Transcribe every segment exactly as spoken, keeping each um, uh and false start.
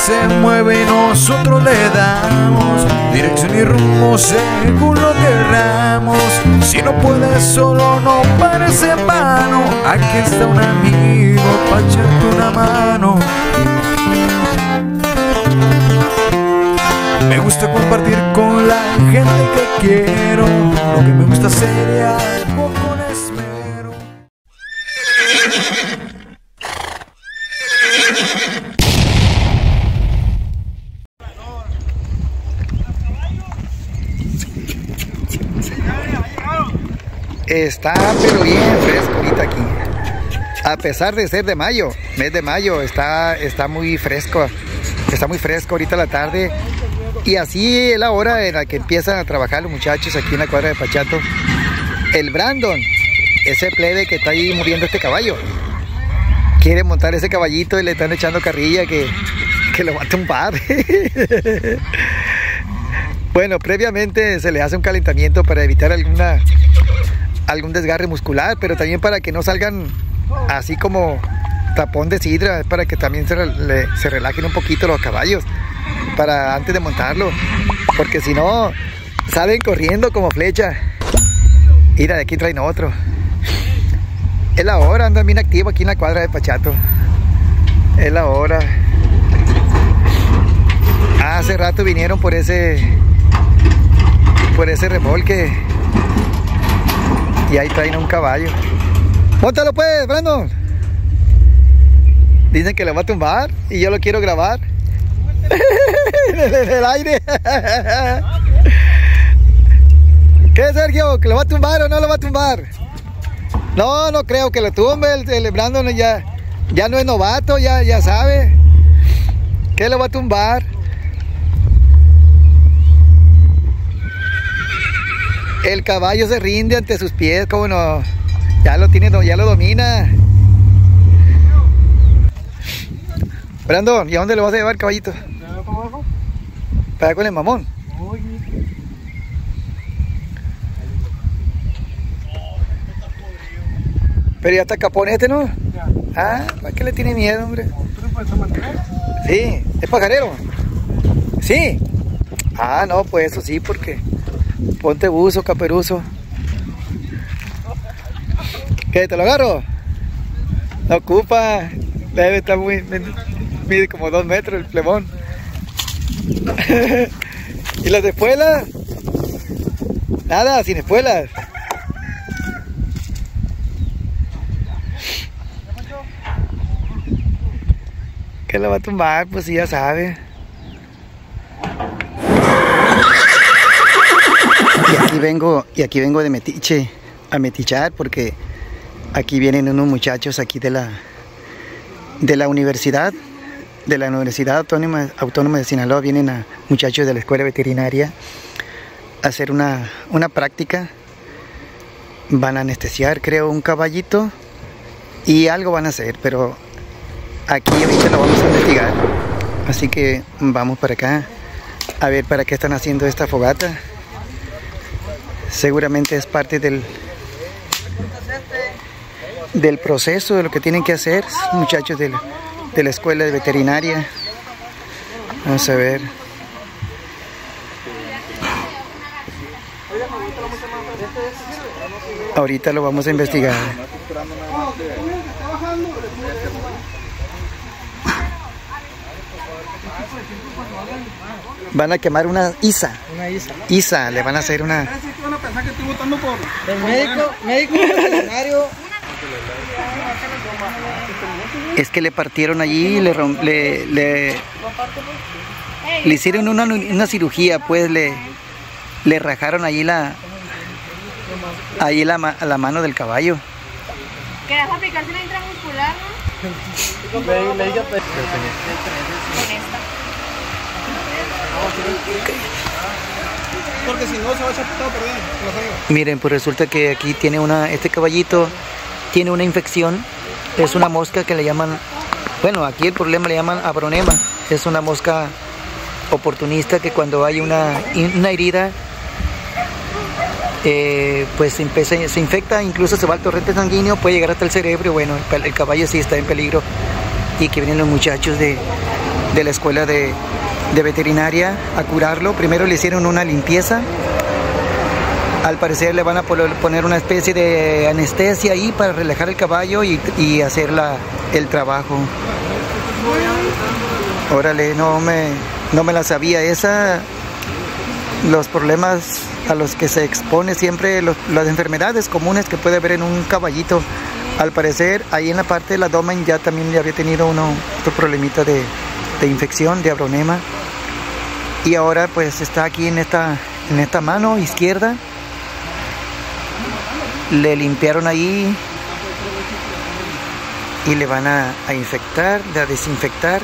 se mueve, nosotros le damos dirección y rumbo según lo querramos. Si no puedes solo, no parece en vano. Aquí está un amigo pa' echarte una mano. Me gusta compartir con la gente que quiero. Lo que me gusta sería algo con esmero. Está pero bien fresco ahorita aquí. A pesar de ser de mayo, mes de mayo, está, está muy fresco. Está muy fresco ahorita la tarde. Y así es la hora en la que empiezan a trabajar los muchachos aquí en la cuadra de Pachato. El Brandon, ese plebe que está ahí moviendo este caballo, quiere montar ese caballito y le están echando carrilla que, que lo va a tumbar. Bueno, previamente se le hace un calentamiento para evitar alguna, algún desgarre muscular, pero también para que no salgan así como tapón de sidra, para que también se, le, se relajen un poquito los caballos para antes de montarlo, porque si no salen corriendo como flecha. Mira, de aquí traen otro. Es la hora, andan bien activo aquí en la cuadra de Pachato. Es la hora. Hace rato vinieron por ese por ese remolque y ahí traen un caballo. Móntalo pues, Brandon. Dicen que le va a tumbar y yo lo quiero grabar. En el aire. ¿Qué, Sergio? ¿Que lo va a tumbar o no lo va a tumbar? No, no creo que lo tumbe. El, el Brandon ya, ya no es novato, ya, ya sabe que lo va a tumbar. El caballo se rinde ante sus pies, ¿cómo no? Ya lo tiene, ya lo domina. Brandon, ¿y a dónde lo vas a llevar, caballito? Para allá con el mamón. Pero ya está capón este, ¿no? Ah, ¿para qué le tiene miedo, hombre? Sí, ¿es pajarero? Sí. Ah, no, pues eso sí, porque ponte buzo, caperuzo. ¿Qué, te lo agarro? No ocupa, debe estar muy... mide como dos metros el plebón. ¿Y las espuelas? Nada, sin espuelas. ¿Qué la va a tumbar? Pues sí, ya sabe. Y aquí vengo, y aquí vengo de metiche, a metichar, porque aquí vienen unos muchachos aquí de la de la universidad, de la Universidad Autónoma, Autónoma de Sinaloa, vienen a muchachos de la escuela veterinaria a hacer una, una práctica. Van a anestesiar, creo, un caballito y algo van a hacer, pero aquí ahorita lo vamos a investigar. Así que vamos para acá a ver para qué están haciendo esta fogata. Seguramente es parte del del proceso de lo que tienen que hacer muchachos de la, de la escuela de veterinaria. Vamos a ver. Ahorita lo vamos a investigar. Van a quemar una isa. Una isa. Isa, le van a hacer una... El médico, médico veterinario. Es que le partieron allí, le, le, le, le hicieron una, una cirugía, pues le, le rajaron allí la, allí la, la mano del caballo. ¿Querés aplicarse la intramuscular, no? Con esta. Porque si no se va a echar todo a perder. Miren, pues resulta que aquí tiene una, este caballito tiene una infección, es una mosca que le llaman, bueno, aquí el problema le llaman abronema, es una mosca oportunista que cuando hay una, una herida, eh, pues se, empieza, se infecta, incluso se va al torrente sanguíneo, puede llegar hasta el cerebro. Bueno, el, el caballo sí está en peligro, y que vienen los muchachos de, de la escuela de, de veterinaria a curarlo. Primero le hicieron una limpieza. Al parecer le van a poner una especie de anestesia ahí para relajar el caballo y, y hacer la, el trabajo. Órale, no me, no me la sabía esa. Los problemas a los que se expone siempre, los, las enfermedades comunes que puede haber en un caballito. Al parecer, ahí en la parte del abdomen ya también le había tenido uno, otro problemita de, de infección, de abronema. Y ahora pues está aquí en esta, en esta mano izquierda. Le limpiaron ahí y le van a, a infectar, a desinfectar.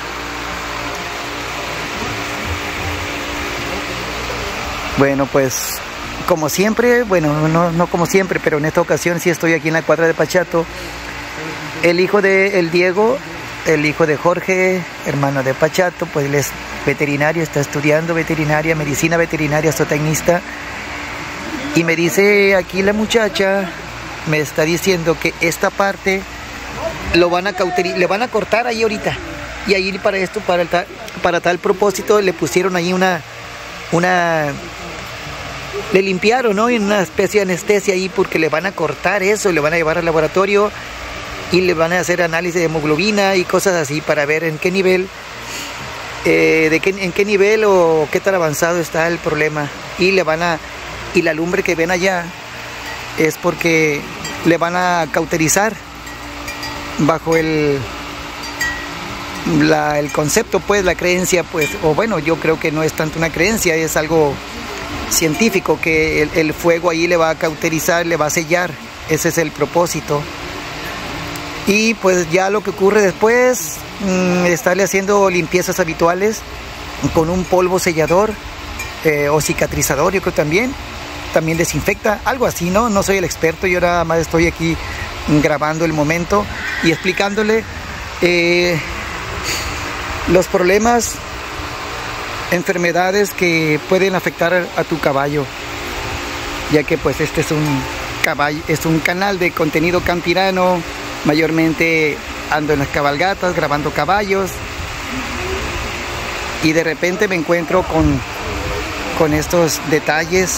Bueno, pues como siempre, bueno, no, no como siempre, pero en esta ocasión sí estoy aquí en la cuadra de Pachato. El hijo de el Diego, el hijo de Jorge, hermano de Pachato, pues él es veterinario, está estudiando veterinaria, medicina veterinaria, zootecnista. Y me dice aquí la muchacha, me está diciendo que esta parte lo van a cauterizar, le van a cortar ahí ahorita. Y ahí para esto, para, el ta, para tal propósito, le pusieron ahí una, una, le limpiaron, ¿no? En una especie de anestesia ahí porque le van a cortar eso, le van a llevar al laboratorio y le van a hacer análisis de hemoglobina y cosas así para ver en qué nivel, eh, de qué, en qué nivel o qué tan avanzado está el problema. Y le van a Y la lumbre que ven allá es porque le van a cauterizar bajo el, la, el concepto, pues, la creencia, pues, o bueno, yo creo que no es tanto una creencia, es algo científico, que el, el fuego ahí le va a cauterizar, le va a sellar, ese es el propósito. Y pues ya lo que ocurre después, mmm, estarle haciendo limpiezas habituales con un polvo sellador eh, o cicatrizador, yo creo también. También desinfecta, algo así, ¿no? No soy el experto, yo nada más estoy aquí grabando el momento y explicándole eh, los problemas, enfermedades que pueden afectar a, a tu caballo, ya que pues este es un caballo, es un canal de contenido campirano, mayormente ando en las cabalgatas grabando caballos y de repente me encuentro con, con estos detalles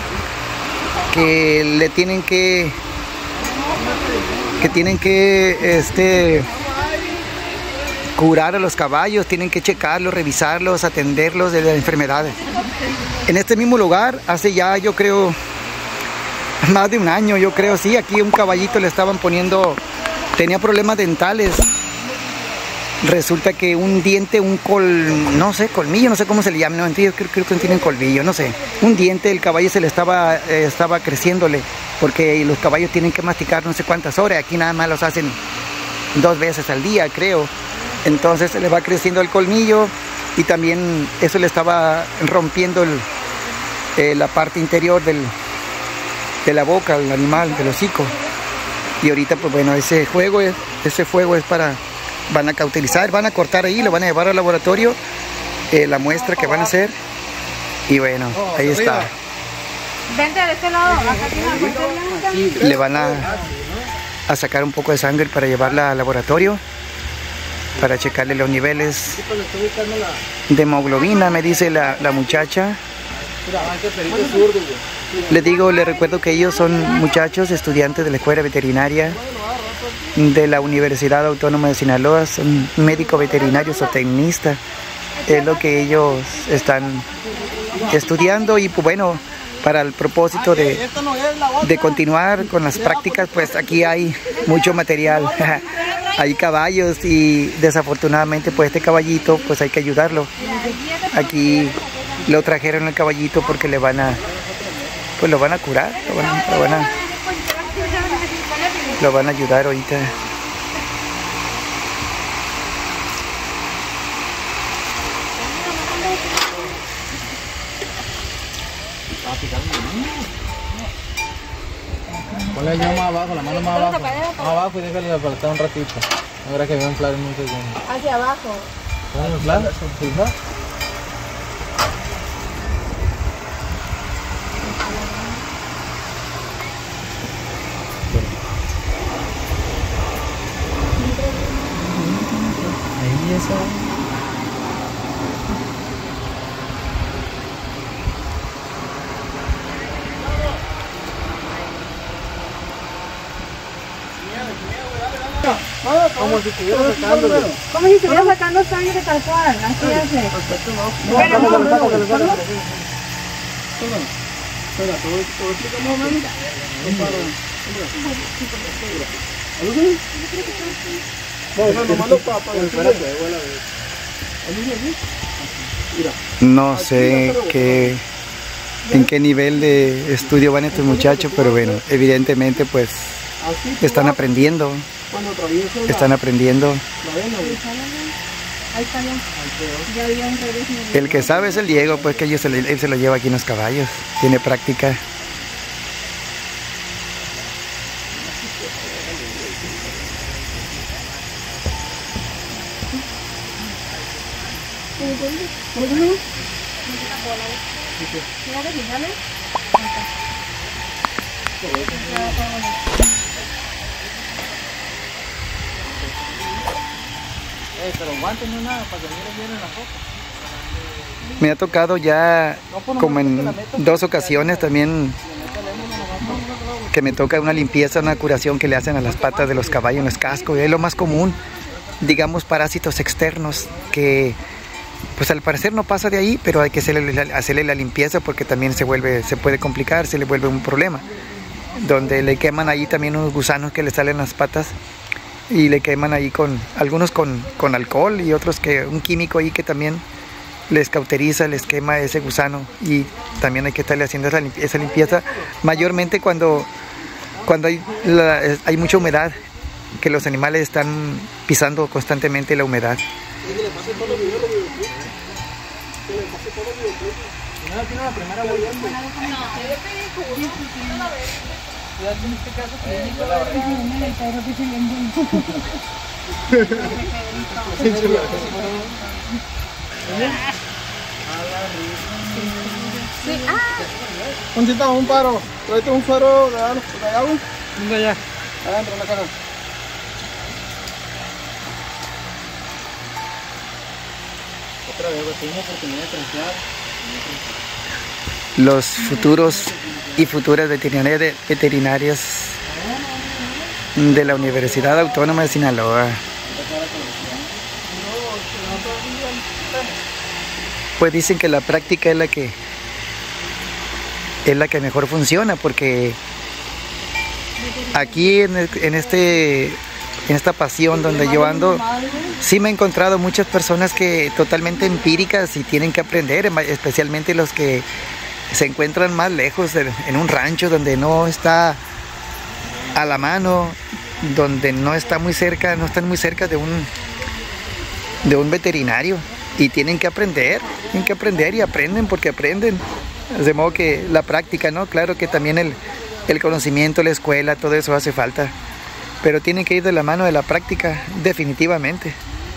que le tienen que que tienen que este curar a los caballos, tienen que checarlos, revisarlos, atenderlos de las enfermedades. En este mismo lugar, hace ya yo creo más de un año, yo creo, sí, aquí un caballito le estaban poniendo, tenía problemas dentales. Resulta que un diente, un col, no sé, colmillo, no sé cómo se le llama, no entiendo, creo, creo que no tienen colmillo, no sé. Un diente, el caballo se le estaba, eh, estaba creciéndole, porque los caballos tienen que masticar no sé cuántas horas, aquí nada más los hacen dos veces al día, creo. Entonces se le va creciendo el colmillo y también eso le estaba rompiendo el, eh, la parte interior del, de la boca, el animal, del hocico. Y ahorita, pues bueno, ese juego es, ese fuego es para... Van a cauterizar, van a cortar ahí, lo van a llevar al laboratorio, eh, la muestra que van a hacer. Y bueno, ahí está. Vente de este lado, acá tiene la muestra blanca. Le van a, a sacar un poco de sangre para llevarla al laboratorio, para checarle los niveles de hemoglobina, me dice la, la muchacha. Les digo, les recuerdo que ellos son muchachos, estudiantes de la escuela veterinaria de la Universidad Autónoma de Sinaloa, son médico veterinario zootecnista, es lo que ellos están estudiando. Y pues bueno, para el propósito de, de continuar con las prácticas, pues aquí hay mucho material, hay caballos y desafortunadamente pues este caballito pues hay que ayudarlo. Aquí lo trajeron el caballito porque le van a, pues lo van a curar, lo van a, lo van a Lo van a ayudar ahorita. Ponle ya más abajo, la mano más abajo. Más abajo y déjale apartar un ratito. Ahora que voy a inflar en un segundo. Hacia abajo. ¿Puedes inflar? ¿Inflar? Ahí eso. Como si estuviera sacándolo. Como si estuviera sacando sangre tal cual, así hace. Pero no, no, no. Espera, te voy a explicar más o menos. No sé qué, en qué nivel de estudio van estos muchachos, pero bueno, evidentemente pues están aprendiendo, están aprendiendo. Ahí está ya. Ya había un revés. El que sabe es el Diego, pues que ellos se le- él se lo lleva aquí en los caballos, tiene práctica. Eh, pero guantes no es nada, para que miren bien en la foto. Me ha tocado ya como en dos ocasiones también que me toca una limpieza, una curación que le hacen a las patas de los caballos, en los cascos, y es lo más común, digamos parásitos externos que pues al parecer no pasa de ahí, pero hay que hacerle la, hacerle la limpieza porque también se vuelve, se puede complicar, se le vuelve un problema, donde le queman ahí también unos gusanos que le salen las patas y le queman ahí con, algunos con, con alcohol y otros que un químico ahí que también les cauteriza, les quema ese gusano y también hay que estarle haciendo esa limpieza, esa limpieza mayormente cuando, cuando hay, la, hay mucha humedad, que los animales están pisando constantemente la humedad. Concita, un paro. Tráete un suero de agua. ¿Dónde allá? Adentro, en la casa. Otra vez, tengo oportunidad de transear. Los futuros y futuras veterinarias, veterinarias de la Universidad Autónoma de Sinaloa. Pues dicen que la práctica es la que es la que mejor funciona, porque aquí en, el- en este en esta pasión donde yo ando, sí me he encontrado muchas personas que totalmente empíricas y tienen que aprender, especialmente los que se encuentran más lejos de- en un rancho donde no está a la mano, donde no está muy cerca, no están muy cerca de un de un veterinario y tienen que aprender, tienen que aprender y aprenden porque aprenden. De modo que la práctica, ¿no? Claro que también el, el conocimiento, la escuela, todo eso hace falta, pero tienen que ir de la mano de la práctica, definitivamente.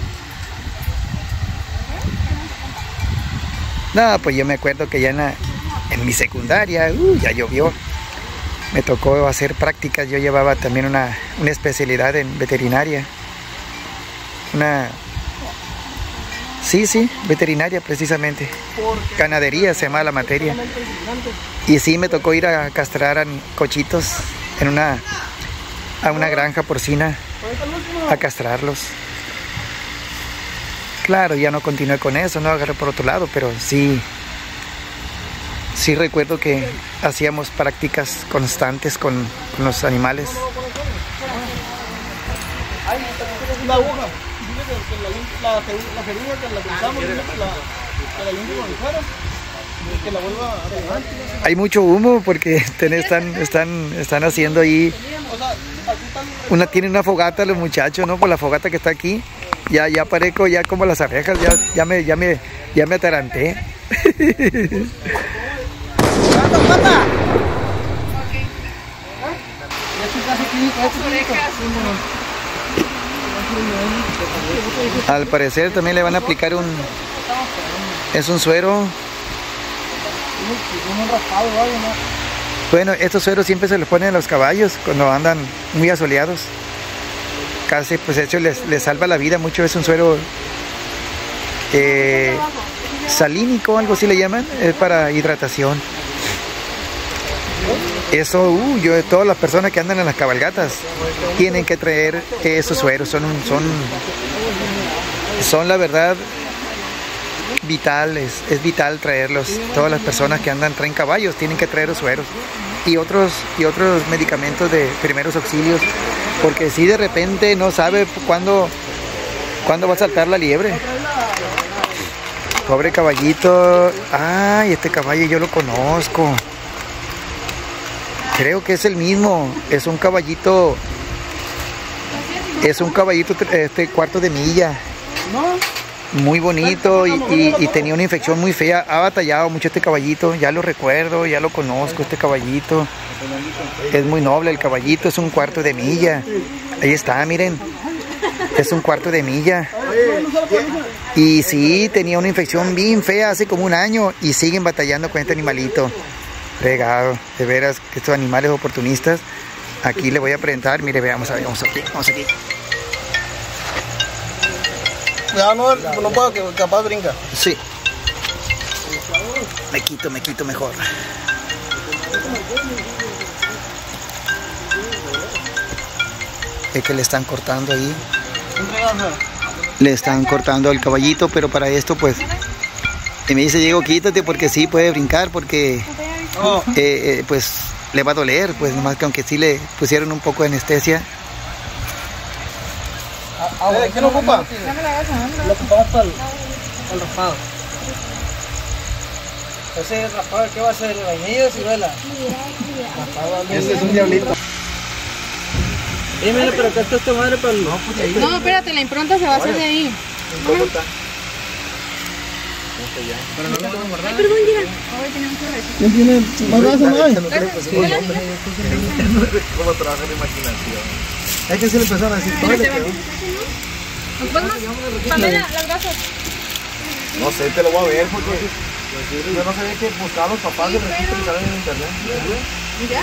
No, pues yo me acuerdo que ya en, la- en mi secundaria, uh, ya llovió, me tocó hacer prácticas, yo llevaba también una, una especialidad en veterinaria, una... Sí, sí, veterinaria precisamente. Ganadería se llama la materia. Y sí, me tocó ir a castrar a cochitos en una, a una granja porcina, a castrarlos. Claro, ya no continué con eso, no agarré por otro lado, pero sí, sí recuerdo que hacíamos prácticas constantes con, con los animales. Una aguja. Dile que, que la, lim- la, la jeringa que la pensamos, dile que la, que la limpie con fuera. Y que la vuelva a regar. Hay mucho humo porque ten- están, están, están haciendo ahí, O sea, así están. una, tienen una fogata los muchachos, ¿no? Por la fogata que está aquí. Ya, ya parezco ya como las abejas, ya, ya me, ya me, ya me ataranté. Al parecer también le van a aplicar un, es un suero. Bueno, estos sueros siempre se los ponen a los caballos cuando andan muy asoleados. Casi, pues eso les, les salva la vida mucho. Es un suero eh, salínico, algo así le llaman, es para hidratación. Eso, uh, yo, todas las personas que andan en las cabalgatas tienen que traer esos sueros, son, son, son la verdad vitales, es vital traerlos. Todas las personas que andan traen caballos tienen que traer los sueros y otros, y otros medicamentos de primeros auxilios, porque si de repente no sabe cuándo, cuándo va a saltar la liebre. Pobre caballito. Ay, este caballo yo lo conozco. Creo que es el mismo. Es un caballito. Es un caballito este cuarto de milla. Muy bonito y, y, y tenía una infección muy fea. Ha batallado mucho este caballito. Ya lo recuerdo, ya lo conozco este caballito. Es muy noble el caballito. Es un cuarto de milla. Ahí está, miren. Es un cuarto de milla. Y sí, tenía una infección bien fea hace como un año. Y siguen batallando con este animalito. Regado, de veras que estos animales oportunistas. Aquí le voy a presentar, mire, veamos, vamos aquí, vamos aquí. Cuidado, no, no puedo, que capaz brinca. Sí. Me quito, me quito mejor. Es que le están cortando ahí. Le están cortando al caballito, pero para esto pues... Y me dice, Diego, quítate porque sí puede brincar, porque... Oh. Eh, eh, pues le va a doler, pues nomás que aunque sí le pusieron un poco de anestesia. Ah, eh, ¿qué lo ocupa? Lo ocupamos para el, el raspado. Ese raspado, ¿qué va a hacer? ¿Vainilla o ciruela? Ese es un diablito. Dime, pero acá está esta madre para el... No, pues, no, espérate, la impronta se va a hacer de ahí. ¿Cómo está? Pero no lo vamos a guardar. Ay, perdón, llega. Hoy tenemos que ver. ¿Quién tiene más razón hoy? ¿Cómo trabaja la imaginación? Hay que hacerle empezar a decir todo. ¿Nos más? Pamela, las gasas. No sé, te lo voy a ver porque yo no sabía que buscaban los papás de registro que salen en internet. ¿Ya?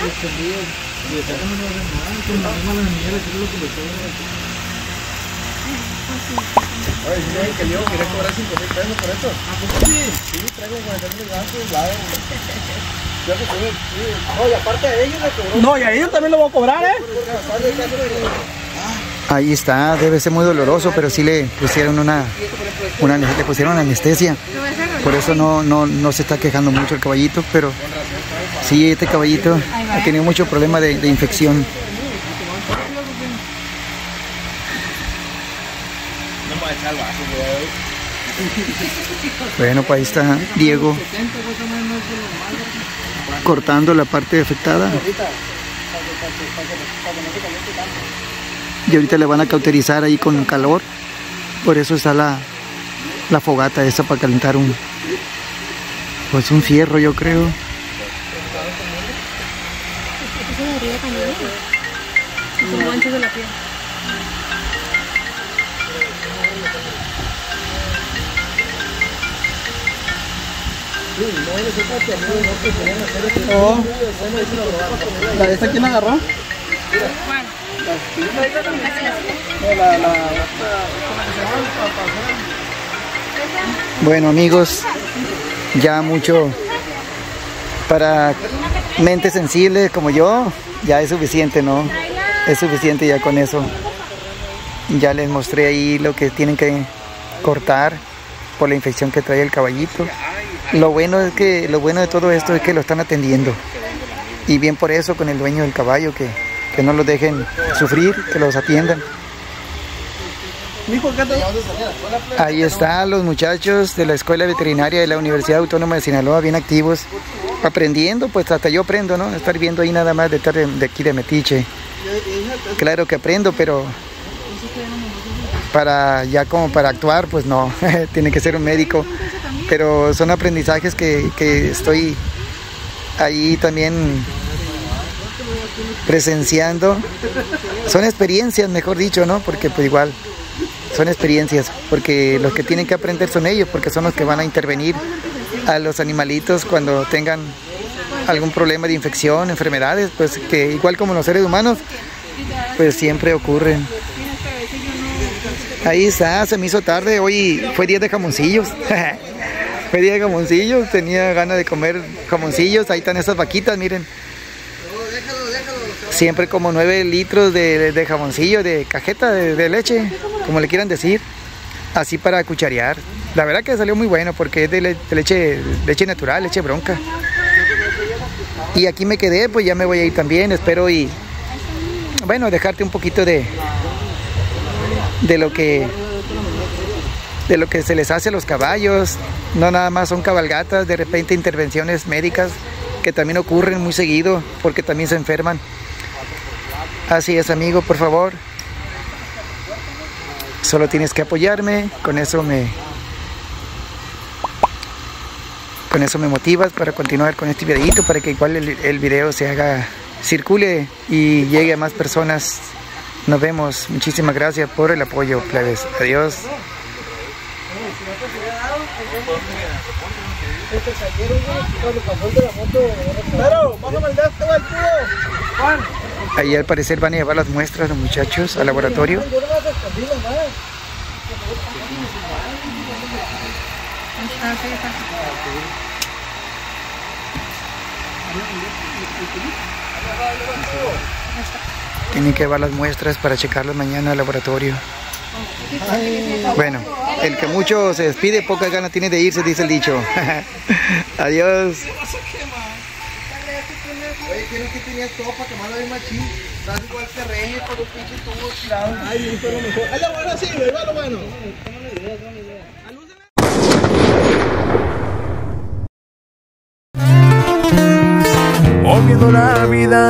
Oye, si me dije que yo quería cobrar cinco mil pesos por esto. ¿Ah, pues sí? Sí, traigo cuarenta mil gastos, claro. Yo que tuve, sí. No, y aparte de ellos le cobró. No, y a ellos también lo voy a cobrar, ¿eh? Ahí está, debe ser muy doloroso, pero sí le pusieron una, una le pusieron anestesia. Por eso no, no, no se está quejando mucho el caballito, pero sí, este caballito ha tenido mucho problema de, de infección. Bueno, pues ahí está Diego cortando la parte afectada. Y ahorita le van a cauterizar ahí con calor. Por eso está la, la fogata esa para calentar un, pues un fierro, yo creo. Como antes de la piel. Oh. ¿La de esta quién la agarró? ¿Cuál? La, la, Bueno, amigos, ya mucho para mentes sensibles como yo, ya es suficiente, ¿no? Es suficiente ya con eso. Ya les mostré ahí lo que tienen que cortar por la infección que trae el caballito. Lo bueno es que lo bueno de todo esto es que lo están atendiendo. Y bien por eso con el dueño del caballo, que, que no los dejen sufrir, que los atiendan. Ahí están los muchachos de la Escuela Veterinaria de la Universidad Autónoma de Sinaloa, bien activos, aprendiendo, pues hasta yo aprendo, ¿no? Estar viendo ahí nada más de estar de, de aquí de Metiche. Claro que aprendo, pero para ya como para actuar, pues no, tiene que ser un médico. Pero son aprendizajes que, que estoy ahí también presenciando. Son experiencias, mejor dicho, ¿no? Porque pues igual son experiencias, porque los que tienen que aprender son ellos, porque son los que van a intervenir a los animalitos cuando tengan algún problema de infección, enfermedades, pues que igual como los seres humanos, pues siempre ocurren. Ahí está, se me hizo tarde, hoy fue día de jamoncillos. Fue día de jamoncillos, tenía ganas de comer jamoncillos, ahí están esas vaquitas, miren. siempre como nueve litros de, de jaboncillo, de cajeta de, de leche, como le quieran decir, así para cucharear. La verdad que salió muy bueno porque es de, le, de leche, leche natural, leche bronca. Y aquí me quedé, pues ya me voy a ir también, espero y bueno, dejarte un poquito de de lo que de lo que se les hace a los caballos. No nada más son cabalgatas, de repente intervenciones médicas que también ocurren muy seguido porque también se enferman. Así es, amigo, por favor. Solo tienes que apoyarme, con eso me con eso me motivas para continuar con este videito, para que igual el, el video se haga, circule y llegue a más personas. Nos vemos. Muchísimas gracias por el apoyo, plebes. Adiós. Ahí al parecer van a llevar las muestras los muchachos al laboratorio. Tienen que llevar las muestras para checarlas mañana al laboratorio. Bueno, el que mucho se despide, pocas ganas tiene de irse, dice el dicho. Adiós. Oye, ¿quién es que tenía todo para quemarlo de machín? Estás igual que Reyes con los pinches tubos tirados. Ay, eso es lo mejor. Ay, la buena sí, güey, va lo bueno. Moviendo la vida